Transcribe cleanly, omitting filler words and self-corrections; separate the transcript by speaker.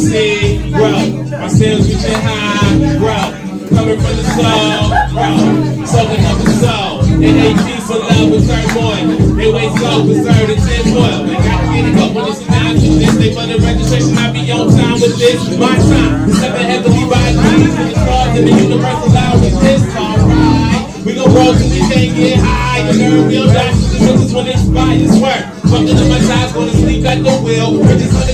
Speaker 1: see, bro. My sales reaching high, bro. Coming from the soul, bro. Soaking up the soul. And they peaceful love with turmoil. They waste low, preserve the tinfoil. They gotta get it up when it's time to this. They for the registration, I be on time with this. My time. Stepping heavily by dreams with the stars in the universal loud with this. Alright. We gon' roll till we can't get high. And learn real life to the riches when it expires. Work. Fucking up my sides, gonna sleep at the wheel. Riches on the